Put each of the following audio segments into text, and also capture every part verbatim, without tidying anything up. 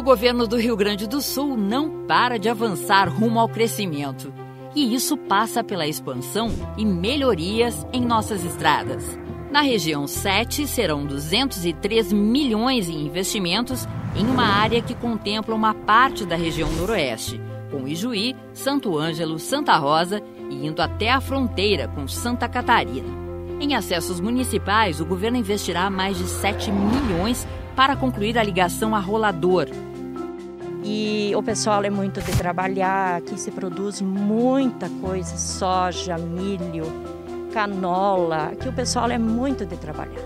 O governo do Rio Grande do Sul não para de avançar rumo ao crescimento. E isso passa pela expansão e melhorias em nossas estradas. Na região sete, serão duzentos e três milhões em investimentos em uma área que contempla uma parte da região noroeste, com Ijuí, Santo Ângelo, Santa Rosa e indo até a fronteira com Santa Catarina. Em acessos municipais, o governo investirá mais de sete milhões para concluir a ligação a Rolador. E o pessoal é muito de trabalhar, aqui se produz muita coisa, soja, milho, canola, aqui o pessoal é muito de trabalhar.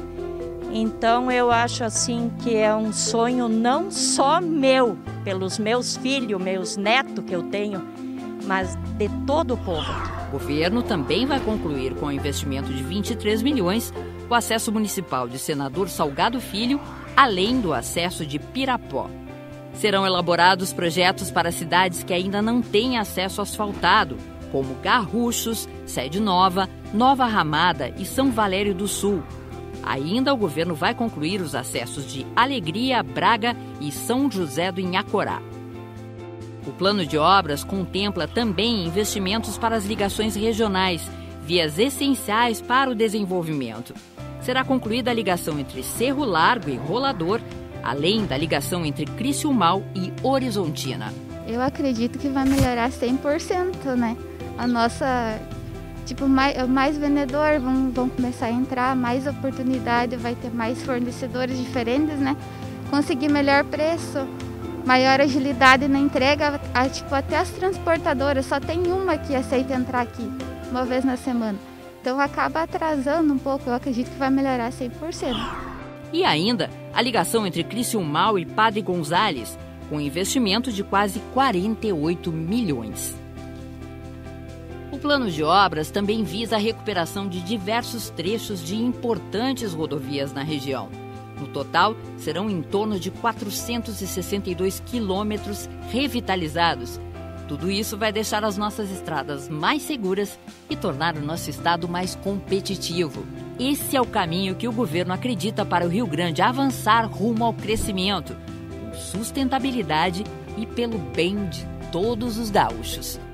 Então eu acho assim que é um sonho não só meu, pelos meus filhos, meus netos que eu tenho, mas de todo o povo. O governo também vai concluir com um investimento de vinte e três milhões o acesso municipal de Senador Salgado Filho, além do acesso de Pirapó. Serão elaborados projetos para cidades que ainda não têm acesso asfaltado, como Garruchos, Sede Nova, Nova Ramada e São Valério do Sul. Ainda o governo vai concluir os acessos de Alegria, Braga e São José do Inhacorá. O plano de obras contempla também investimentos para as ligações regionais, vias essenciais para o desenvolvimento. Será concluída a ligação entre Cerro Largo e Rolador, além da ligação entre Criciúmal e Horizontina. Eu acredito que vai melhorar cem por cento, né? A nossa, tipo, mais, mais vendedor vão, vão começar a entrar, mais oportunidade, vai ter mais fornecedores diferentes, né? Conseguir melhor preço, maior agilidade na entrega, a, tipo, até as transportadoras, só tem uma que aceita entrar aqui, uma vez na semana. Então acaba atrasando um pouco, eu acredito que vai melhorar cem por cento. E ainda a ligação entre Criciúmal e Padre Gonzales, com investimento de quase quarenta e oito milhões. O plano de obras também visa a recuperação de diversos trechos de importantes rodovias na região. No total, serão em torno de quatrocentos e sessenta e dois quilômetros revitalizados. Tudo isso vai deixar as nossas estradas mais seguras e tornar o nosso estado mais competitivo. Esse é o caminho que o governo acredita para o Rio Grande avançar rumo ao crescimento, com sustentabilidade e pelo bem de todos os gaúchos.